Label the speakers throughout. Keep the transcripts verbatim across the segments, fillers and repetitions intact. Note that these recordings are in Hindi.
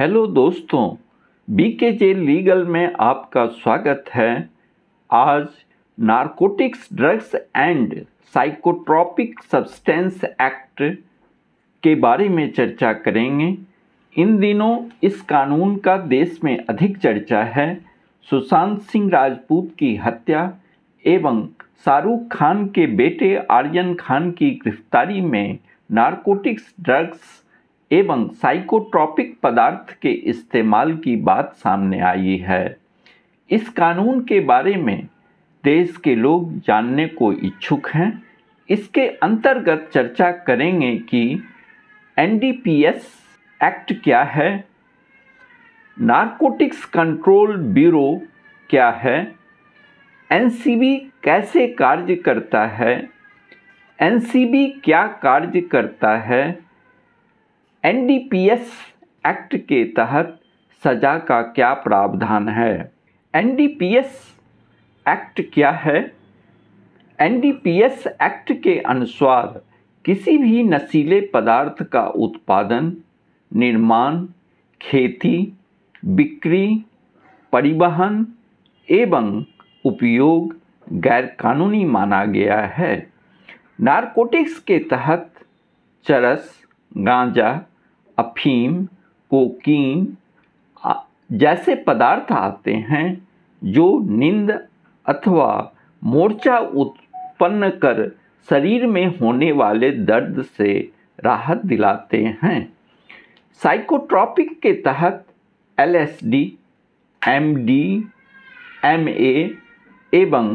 Speaker 1: हेलो दोस्तों, बीकेजे लीगल में आपका स्वागत है। आज narcotics drugs and psychotropic substance act के बारे में चर्चा करेंगे। इन दिनों इस कानून का देश में अधिक चर्चा है। सुशांत सिंह राजपूत की हत्या एवं शाहरुख खान के बेटे आर्यन खान की गिरफ्तारी में नारकोटिक्स ड्रग्स एवं साइकोट्रॉपिक पदार्थ के इस्तेमाल की बात सामने आई है। इस कानून के बारे में देश के लोग जानने को इच्छुक हैं। इसके अंतर्गत चर्चा करेंगे कि N D P S act क्या है, नारकोटिक्स कंट्रोल ब्यूरो क्या है, एन सी बी कैसे कार्य करता है, एन सी बी क्या कार्य करता है, N D P S act के तहत सजा का क्या प्रावधान है। N D P S act क्या है? N D P S act के अनुसार किसी भी नशीले पदार्थ का उत्पादन, निर्माण, खेती, बिक्री, परिवहन एवं उपयोग गैरकानूनी माना गया है। नारकोटिक्स के तहत चरस, गांजा, अफीम, कोकीन जैसे पदार्थ आते हैं जो नींद अथवा मूर्छा उत्पन्न कर शरीर में होने वाले दर्द से राहत दिलाते हैं। साइकोट्रॉपिक के तहत L S D, M D, M A एवं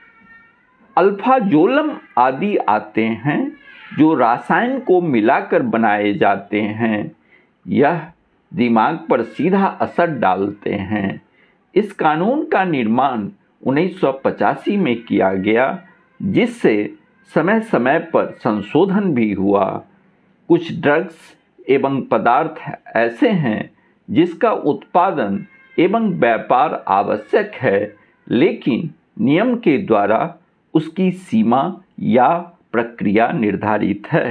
Speaker 1: अल्फाजोलम आदि आते हैं जो रसायन को मिलाकर बनाए जाते हैं। यह दिमाग पर सीधा असर डालते हैं। इस कानून का निर्माण उन्नीस सौ पचासी में किया गया, जिससे समय समय पर संशोधन भी हुआ। कुछ ड्रग्स एवं पदार्थ ऐसे हैं जिसका उत्पादन एवं व्यापार आवश्यक है, लेकिन नियम के द्वारा उसकी सीमा या प्रक्रिया निर्धारित है।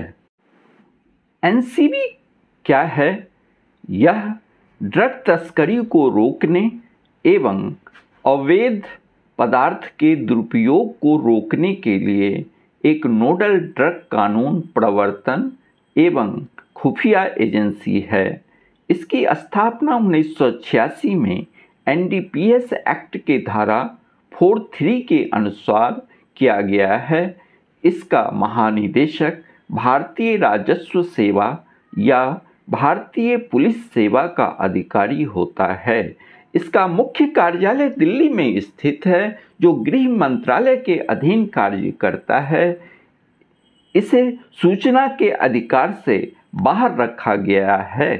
Speaker 1: एन सी बी क्या है? यह ड्रग तस्करी को रोकने एवं अवैध पदार्थ के दुरुपयोग को रोकने के लिए एक नोडल ड्रग कानून प्रवर्तन एवं खुफिया एजेंसी है। इसकी स्थापना उन्नीस सौ छियासी में N D P S act के धारा तैंतालीस के अनुसार किया गया है। इसका महानिदेशक भारतीय राजस्व सेवा या भारतीय पुलिस सेवा का अधिकारी होता है। इसका मुख्य कार्यालय दिल्ली में स्थित है, जो गृह मंत्रालय के अधीन कार्य करता है। इसे सूचना के अधिकार से बाहर रखा गया है।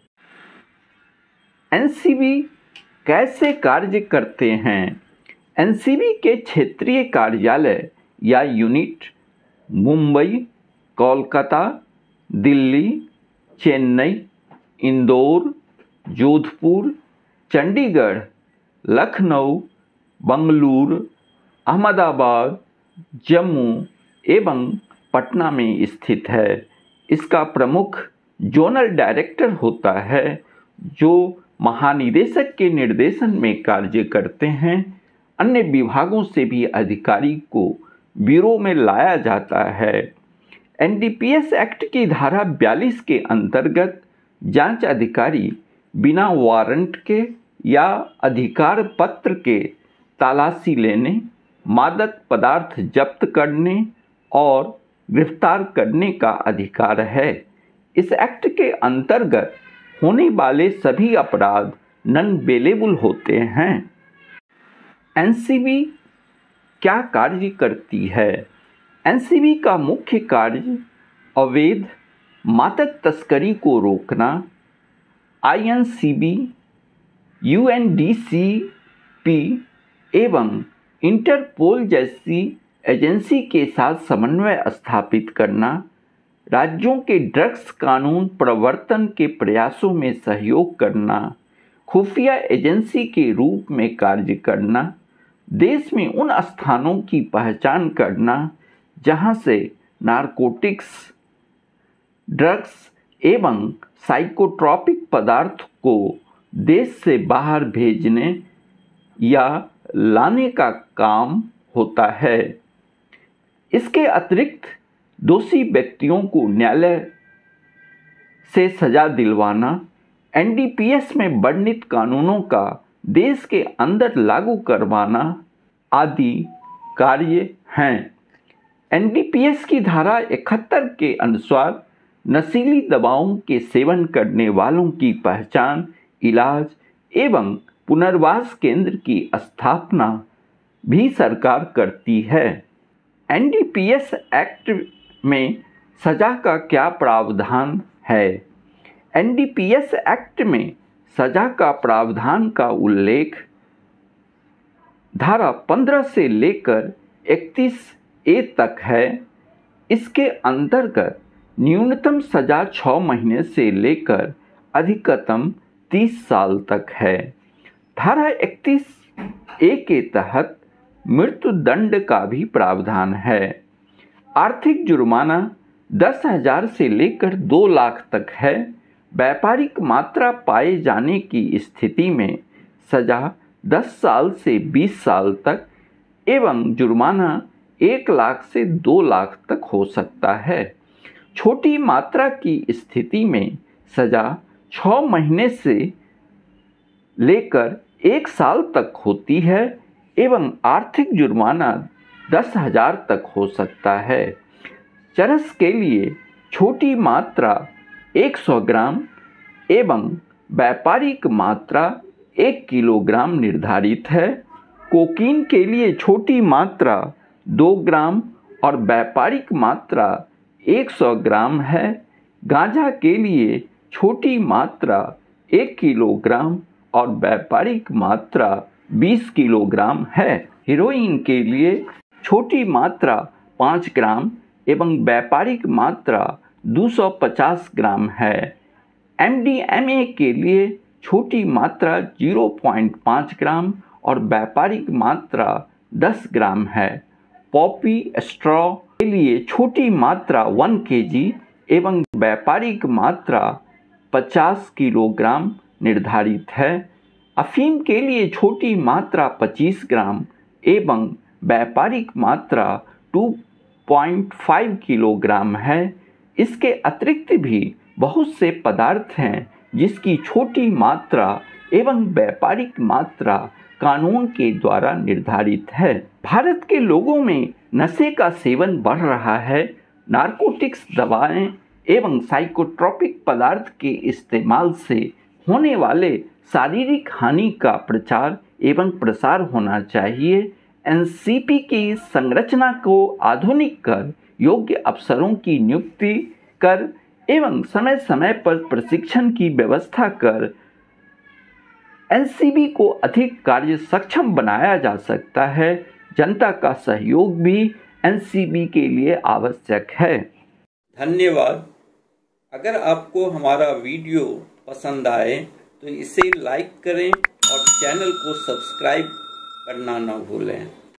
Speaker 1: एन सी बी कैसे कार्य करते हैं? एन सी बी के क्षेत्रीय कार्यालय या यूनिट मुंबई, कोलकाता, दिल्ली, चेन्नई, इंदौर, जोधपुर, चंडीगढ़, लखनऊ, बंगलुरु, अहमदाबाद, जम्मू एवं पटना में स्थित है। इसका प्रमुख जोनल डायरेक्टर होता है, जो महानिदेशक के निर्देशन में कार्य करते हैं। अन्य विभागों से भी अधिकारी को ब्यूरो में लाया जाता है। N D P S act की धारा बयालीस के अंतर्गत जांच अधिकारी बिना वारंट के या अधिकार पत्र के तलाशी लेने, मादक पदार्थ जब्त करने और गिरफ्तार करने का अधिकार है। इस एक्ट के अंतर्गत होने वाले सभी अपराध नॉन बेलेबल होते हैं। एन सी बी क्या कार्य करती है? एन सी बी का मुख्य कार्य अवैध मादक तस्करी को रोकना, I N C B, U N D C P एवं इंटरपोल जैसी एजेंसी के साथ समन्वय स्थापित करना, राज्यों के ड्रग्स कानून प्रवर्तन के प्रयासों में सहयोग करना, खुफिया एजेंसी के रूप में कार्य करना, देश में उन स्थानों की पहचान करना जहां से नारकोटिक्स, ड्रग्स एवं साइकोट्रॉपिक पदार्थ को देश से बाहर भेजने या लाने का काम होता है। इसके अतिरिक्त दोषी व्यक्तियों को न्यायालय से सजा दिलवाना, एन डी पी एस में वर्णित कानूनों का देश के अंदर लागू करवाना आदि कार्य हैं। एन डी पी एस की धारा इकहत्तर के अनुसार नशीली दवाओं के सेवन करने वालों की पहचान, इलाज एवं पुनर्वास केंद्र की स्थापना भी सरकार करती है। N D P S act में सजा का क्या प्रावधान है? N D P S act में सजा का प्रावधान का उल्लेख धारा पंद्रह से लेकर इकतीस ए तक है। इसके अंतर्गत न्यूनतम सजा छः महीने से लेकर अधिकतम तीस साल तक है। धारा इकतीस ए के तहत मृत्यु दंड का भी प्रावधान है। आर्थिक जुर्माना दस हजार से लेकर दो लाख तक है। व्यापारिक मात्रा पाए जाने की स्थिति में सजा दस साल से बीस साल तक एवं जुर्माना एक लाख से दो लाख तक हो सकता है। छोटी मात्रा की स्थिति में सजा छः महीने से लेकर एक साल तक होती है एवं आर्थिक जुर्माना दस हजार तक हो सकता है। चरस के लिए छोटी मात्रा एक सौ ग्राम एवं व्यापारिक मात्रा एक किलोग्राम निर्धारित है। कोकीन के लिए छोटी मात्रा दो ग्राम और व्यापारिक मात्रा एक सौ ग्राम है। गांजा के लिए छोटी मात्रा एक किलोग्राम और व्यापारिक मात्रा बीस किलोग्राम है। हेरोइन के लिए छोटी मात्रा पाँच ग्राम एवं व्यापारिक मात्रा दो सौ पचास ग्राम है। एम डी एम ए के लिए छोटी मात्रा ज़ीरो पॉइंट पाँच ग्राम और व्यापारिक मात्रा दस ग्राम है। पॉपी स्ट्रॉ के लिए छोटी मात्रा वन के जी एवं व्यापारिक मात्रा पचास किलोग्राम निर्धारित है। अफीम के लिए छोटी मात्रा पच्चीस ग्राम एवं व्यापारिक मात्रा दो पॉइंट पाँच किलोग्राम है। इसके अतिरिक्त भी बहुत से पदार्थ हैं जिसकी छोटी मात्रा एवं व्यापारिक मात्रा कानून के द्वारा निर्धारित है। भारत के लोगों में नशे का सेवन बढ़ रहा है। नारकोटिक्स दवाएं एवं साइकोट्रॉपिक पदार्थ के इस्तेमाल से होने वाले शारीरिक हानि का प्रचार एवं प्रसार होना चाहिए। एन सी पी की संरचना को आधुनिक कर योग्य अफसरों की नियुक्ति कर एवं समय समय पर प्रशिक्षण की व्यवस्था कर एन सी बी को अधिक कार्य सक्षम बनाया जा सकता है। जनता का सहयोग भी एन सी बी के लिए आवश्यक है।
Speaker 2: धन्यवाद। अगर आपको हमारा वीडियो पसंद आए तो इसे लाइक करें और चैनल को सब्सक्राइब करना न भूलें।